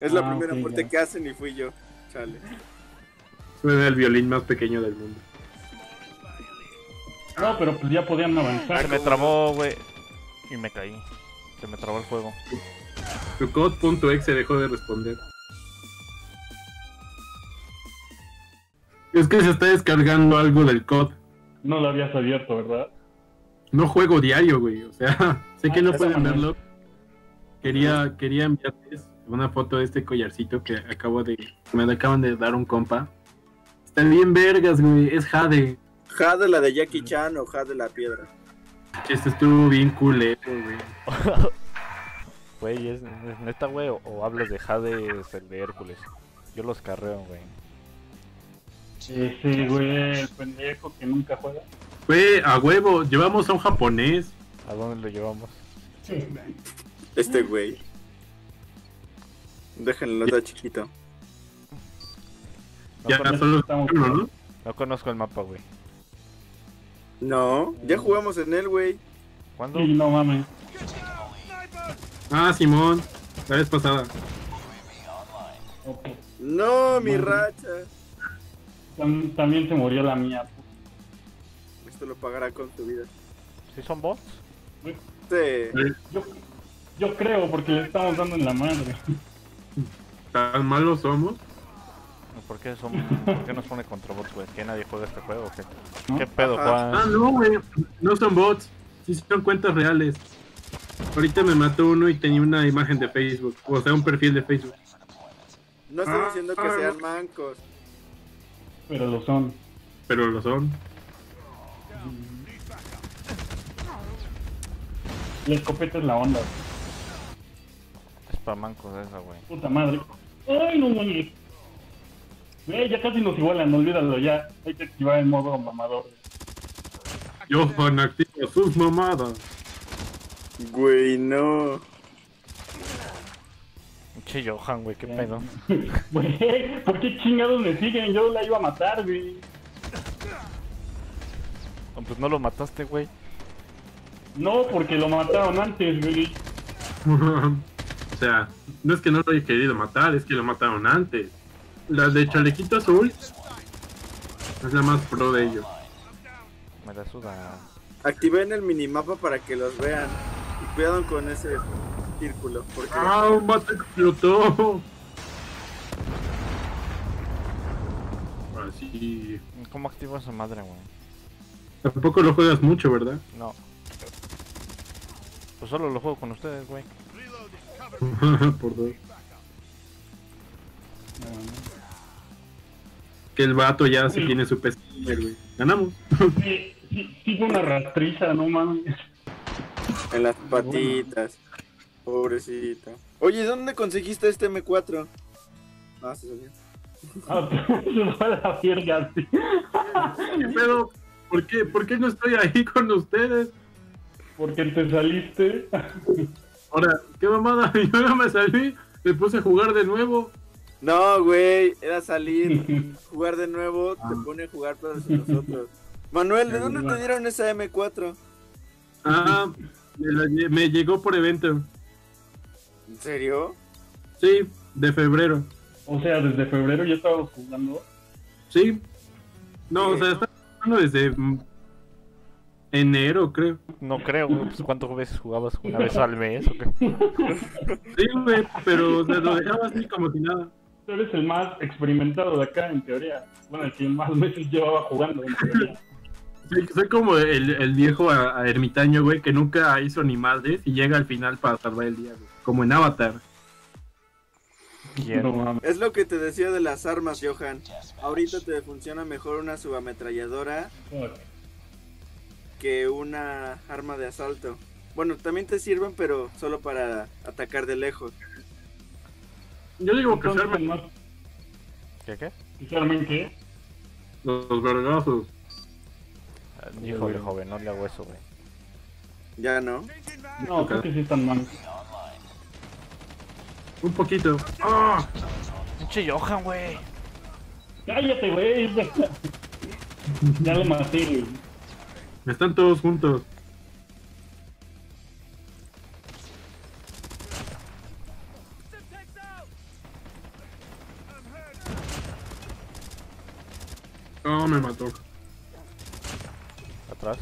Es la primera ok, muerte ya. que hacen y fui yo. Chale. Suena el violín más pequeño del mundo. No, pero pues ya podían avanzar. Se me trabó, güey. Y me caí. Se me trabó el juego. Tu code.exe dejó de responder. Es que se está descargando algo del COD. No lo habías abierto, ¿verdad? No juego diario, güey. O sea, sé que no esa pueden manera. verlo. Quería enviarles una foto de este collarcito que me acaban de dar un compa. Están bien vergas, güey. Es Jade. Jade la de Jackie Chan o Jade la piedra. Este estuvo bien culero, güey. Güey, ¿es neta, güey? ¿O hablas de Hades, el de Hércules? Yo los carreo, güey. Sí, güey, el pendejo que nunca juega. Güey, a huevo, llevamos a un japonés. ¿A dónde lo llevamos? Este güey. Déjenlo, está chiquito. No, Ya conozco, solo estamos- uno, ¿no? no conozco el mapa, güey. No, ya jugamos en él, güey. ¿Cuándo? Sí, no mames. Ah, Simón, la vez pasada. Ok. No, mi Bueno. racha. También se murió la mía. Esto lo pagará con tu vida. ¿Sí son bots? Sí. Yo creo, porque le estamos dando en la madre. ¿Tan malos somos? ¿Por qué nos pone contra bots, güey? ¿Que nadie juega este juego o qué? ¿No? ¿Qué pedo, Ajá. Ah, Juan? no, güey. No son bots. Sí son cuentas reales. Ahorita me mató uno y tenía una imagen de Facebook. O sea, un perfil de Facebook. No estoy diciendo que sean mancos. Pero lo son. Pero lo son. La escopeta es la onda. Es pa' mancos esa, güey. Puta madre. Ay, no mames. Ya casi nos igualan, olvídalo ya. Hay que activar el modo mamador. Johan activa sus mamadas. Güey, no. Che, Johan, güey, qué pedo. Güey, ¿por qué chingados me siguen? Yo la iba a matar, güey. Oh, pues no lo mataste, güey. No, porque lo mataron antes, güey. O sea, no es que no lo haya querido matar, es que lo mataron antes. La de chalequito azul es la más pro de ellos. Me la suda. Activen el minimapa para que los vean. Y cuidado con ese círculo. Porque ¡Ah, un vato explotó! Así. ¿Cómo activo esa madre, güey? Tampoco lo juegas mucho, ¿verdad? No. Pues solo lo juego con ustedes, güey. Por dos. Que el vato ya se tiene su pestaña, güey. Ganamos. Sí fue una rastriza, no mames. en las patitas. Pobrecito. Oye, ¿dónde conseguiste este M4? Ah, se salió. Ah, se fue a la verga, sí. ¿Qué pedo? ¿Por qué no estoy ahí con ustedes? Porque te saliste. Ahora, ¿qué mamada? Yo no me salí, me puse a jugar de nuevo. No, güey, era salir, jugar de nuevo, te pone a jugar todos nosotros. Manuel, ¿de dónde te dieron esa M4? Ah, me llegó por evento. ¿En serio? Sí, de febrero. O sea, desde febrero ya estábamos jugando. Sí. No, o sea, está jugando desde enero, creo. No creo, güey. Pues ¿cuántas veces jugabas? ¿Una vez al mes o qué? Sí, güey, pero o sea, lo dejaba así como si nada. Tú eres el más experimentado de acá, en teoría. Bueno, el que más meses llevaba jugando, en teoría. Soy como el viejo ermitaño, güey, que nunca hizo ni madres y llega al final para salvar el día, güey. Como en Avatar. ¿Quién? No mames. Es lo que te decía de las armas, Johan. Ahorita te funciona mejor una subametralladora que una arma de asalto. Bueno, también te sirven, pero solo para atacar de lejos. Yo digo que Entonces, salven más, ¿Qué? ¿qué? los vergazos. Híjole, joven, no le hago eso, güey. Ya no. No, creo que sí están mal. Un poquito. ¡Ah! Pinche Johan, güey. ¡Cállate, güey! Ya lo maté, güey. Están todos juntos. No, me mató. Atrás.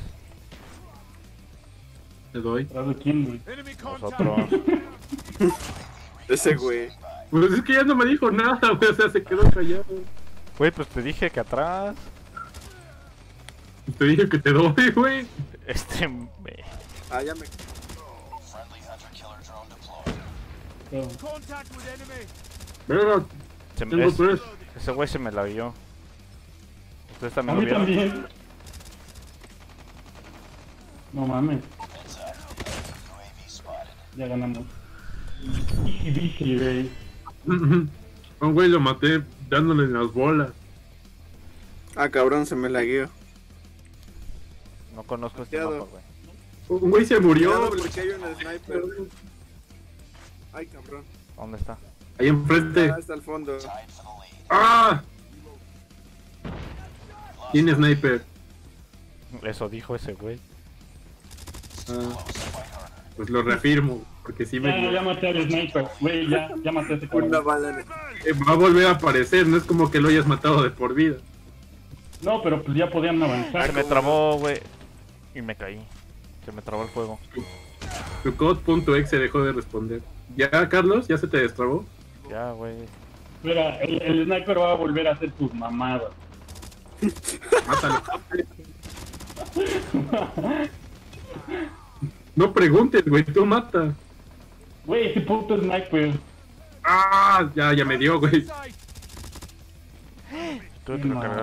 Te doy. ¿Atrás de quién, güey? Nosotros. Ese güey. Pues es que ya no me dijo nada, güey. O sea, se quedó callado. Güey, pues te dije que atrás. Te dije que te doy, güey. Ah, ya me. Pero, Se me- tengo es- 3. ese güey se me la vio. ¿Ustedes A también lo mí vieron? también. No mames. Ya ganamos. Easy bici, güey. A un güey lo maté dándole en las bolas. Ah, cabrón, se me lagueó. No conozco este Cuidado. mapa, güey. Un güey se murió. Cuidado porque hay un sniper. Ay, cabrón. ¿Dónde está? Ahí enfrente. Ah, está al fondo. ¡Ah! Tiene sniper. Eso dijo ese güey. Ah, pues lo reafirmo. Porque sí me. Ya maté al sniper, güey, ya maté a ese Una cabrón. bala en el... Va a volver a aparecer. No es como que lo hayas matado de por vida. No, pero pues ya podían Se avanzar. me trabó, güey. Y me caí. Se me trabó el fuego. Tu code.exe dejó de responder. ¿Ya, Carlos? ¿Ya se te destrabó? Ya, güey. Mira, el sniper va a volver a hacer tus mamadas. Mátalo. No preguntes, güey. Tú mata. Güey, ese puto sniper. ¡Ah! Ya me dio, güey. Tuve que recargar.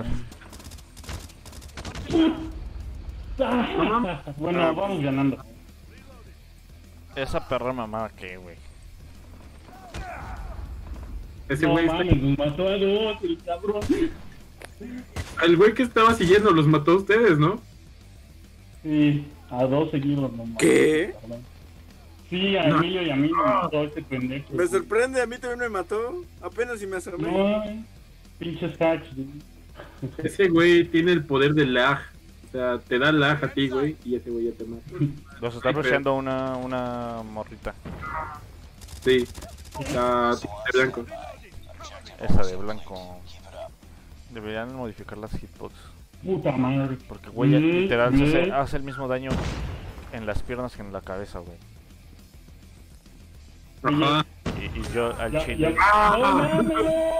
Bueno, vamos ganando. Esa perra mamada, ¿qué, güey? Ese No güey está... mames, nos mató a dos, el cabrón. El güey que estaba siguiendo los mató a ustedes, ¿no? Sí, a dos seguidos nomás. ¿Qué? Sí, a No. Emilio y a mí me mató ese pendejo. Me sorprende, a mí también me mató. Apenas si me asomé. No, pinches hacks, güey. Ese güey tiene el poder del lag. O sea, te da lag a ti, güey, y ese güey ya te mata. Los está Ay, pero- rusheando una morrita. Sí. La de blanco. Esa de blanco. Deberían modificar las hitbox. Puta madre. Porque, güey, literal hace el mismo daño en las piernas que en la cabeza, güey. Ajá. Y yo al Ya, chile. ya. ¡No mames!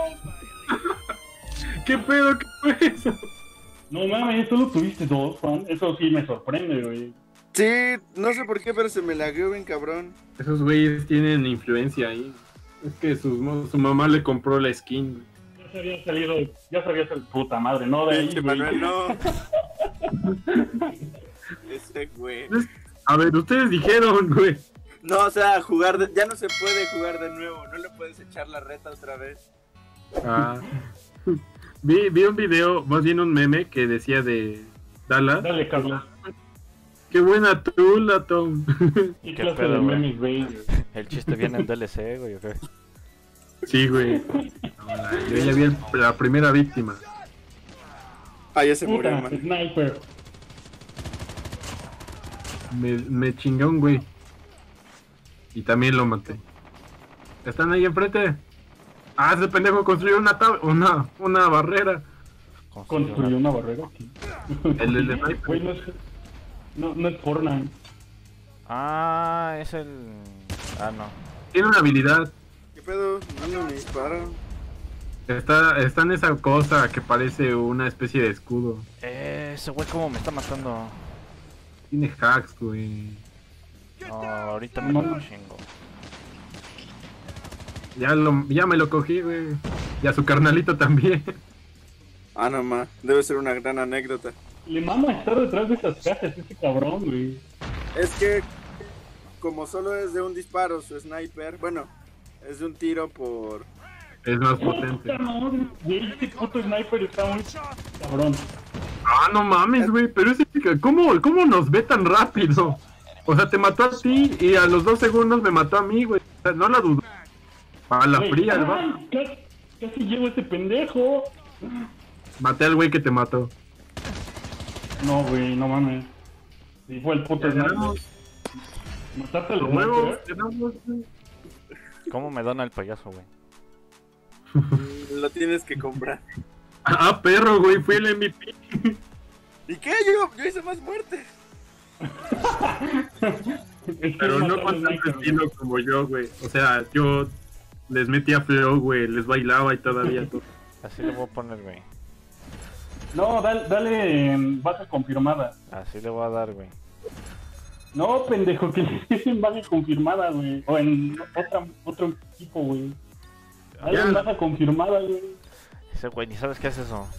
¿Qué pedo? ¿Qué fue eso? No mames, solo tuviste dos, Juan. Eso sí me sorprende, güey. Sí, no sé por qué, pero se me lagueó bien cabrón. Esos güeyes tienen influencia ahí. Es que su mamá le compró la skin, güey. Ya se había salido, puta madre, no de ahí, Pinche güey. Manuel, no. Ese güey. A ver, ustedes dijeron, güey. No, o sea, ya no se puede jugar de nuevo. No le puedes echar la reta otra vez. Ah. Vi un video, más bien un meme que decía de Dallas. Dale, Carlos. Qué buena tula, Tom. ¿Qué ¿Qué clase pedo, de güey? memes, güey? El chiste viene en DLC, güey, ¿o qué? Sí, güey. Yo ya vi la primera víctima. Ah, ya se murió, Puta, man. sniper. Me chingué un güey. Y también lo maté. ¿Están ahí enfrente? Ah, ese pendejo construyó una barrera. Construyó una barrera aquí. El del sniper. Güey, no es Fortnite. Ah, es el... Ah, no. Tiene una habilidad. ¿Qué pedo? No me disparan. Está en esa cosa que parece una especie de escudo. Ese güey como me está matando. Tiene hacks, güey. No, ahorita me lo chingo. Ya me lo cogí, güey. Y a su carnalito también. Ah, no, ma. Debe ser una gran anécdota. Le mama estar detrás de esas cajas, ese cabrón, güey. Es que, como solo es de un disparo su sniper, bueno, es de un tiro por... Es más potente. Puta madre, güey, este puto sniper está muy cabrón. Ah, no mames, güey. Pero ese, ¿cómo nos ve tan rápido? O sea, te mató a ti y a los 2 segundos me mató a mí, güey. O sea, no la dudo. A la Güey, fría, ay, ¿no? casi llevo ese pendejo. Maté al güey que te mató. No, güey, no mames. Sí, fue el puto sniper. Ganamos. Mataste al Lo muevo, sniper. ganamos, güey. ¿Cómo me dona el payaso, güey? Lo tienes que comprar. Ah, perro, güey, fui el MVP. ¿Y qué? Yo hice más muertes. Pero no con tanto estilo como yo, güey. O sea, yo les metía flow, güey, les bailaba y todavía todo. Así le voy a poner, güey. No, dale en base confirmada. Así le voy a dar, güey. No, pendejo, que es en base confirmada, güey. O en otro equipo, güey. Dale en base confirmada, güey. Ese güey, ni sabes qué es eso.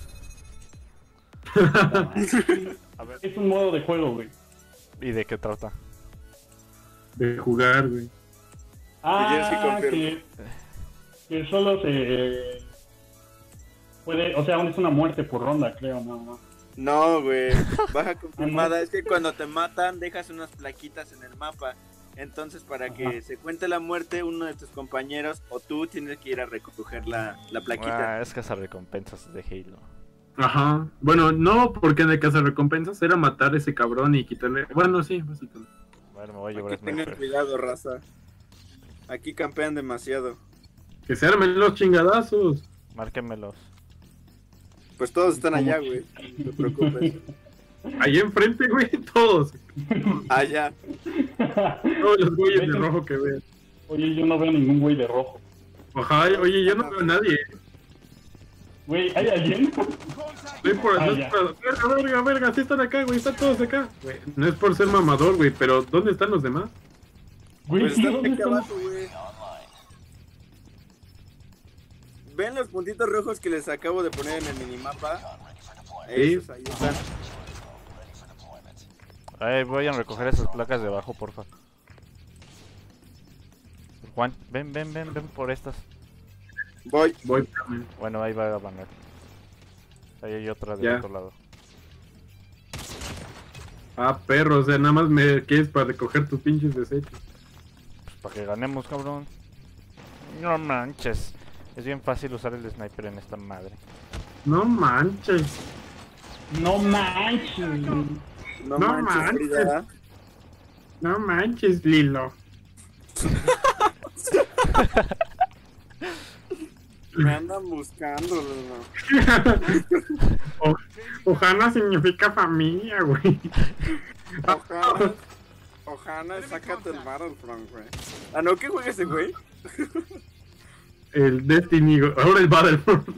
A ver. Es un modo de juego, güey. ¿Y de qué trata? De jugar, güey. Ah, que solo se puede, o sea, es una muerte por ronda, creo, no. No, güey. Baja confirmada. Es que cuando te matan, dejas unas plaquitas en el mapa. Entonces, para que se cuente la muerte, uno de tus compañeros o tú tienes que ir a recoger la plaquita. Ah, es cazarrecompensas de Halo. Ajá. Bueno, no, porque en el caso de recompensas era matar a ese cabrón y quitarle. Bueno, sí, básicamente. Bueno, me voy a llevar Aquí tengan sniper. cuidado, raza. Aquí campean demasiado. Que se armen los chingadazos. Márquenmelos. Pues todos están allá, güey. No te preocupes. Ahí enfrente, güey, todos. Allá. Todos los güeyes de rojo que vean. Oye, yo no veo ningún güey de rojo. Ajá, oye, yo no veo a nadie. Güey, ¿hay alguien? No es por, Ah, no es ya. por- verga, sí están acá, güey, están todos acá. Güey, no es por ser mamador, güey, pero ¿dónde están los demás? Güey, Pues sí, están ¿dónde aquí están? abajo, güey. ¿Ven los puntitos rojos que les acabo de poner en el minimapa? Esos ahí están. Vayan a recoger esas placas de abajo, porfa. Juan, ven por estas. Voy. Voy también. Bueno, ahí va a Manuel. Ahí hay otra del Ya. otro lado. Ah, perro, o sea, nada más me quieres para recoger tus pinches desechos. Pues para que ganemos, cabrón. No manches. Es bien fácil usar el sniper en esta madre. No manches. No manches. No, No manches, manches. Frida. No manches, Lilo. Me andan buscando, Lilo. Ojana significa familia, güey. Ojana, sácate el Battlefront, güey. Ah, no, ¿qué juega ese güey? El Destiny, güey. Ahora el Battlefront.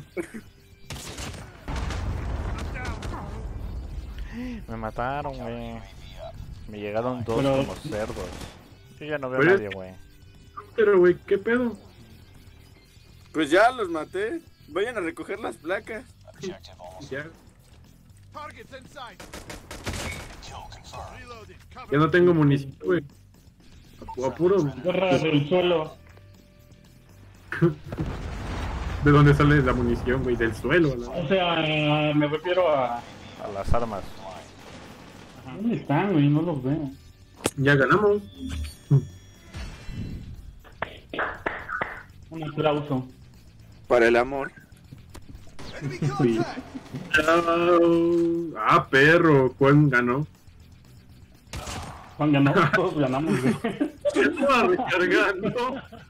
Me mataron, güey. Me llegaron dos Pero- como cerdos. Yo ya no veo a Pero- nadie, güey. Pero, güey, ¿qué pedo? Pues ya los maté. Vayan a recoger las placas. Ya. Ya no tengo munición, güey. Apuro. Guerra del suelo. ¿De dónde sale la munición, güey? Del suelo, ¿no? O sea, me refiero a... A las armas. ¿Dónde están, güey? No los veo. Ya ganamos. Un aplauso. Para el amor. Sí. Ah, perro. ¿Cuál ganó? Juan ganó, todos ganamos, güey. Estaba recargando.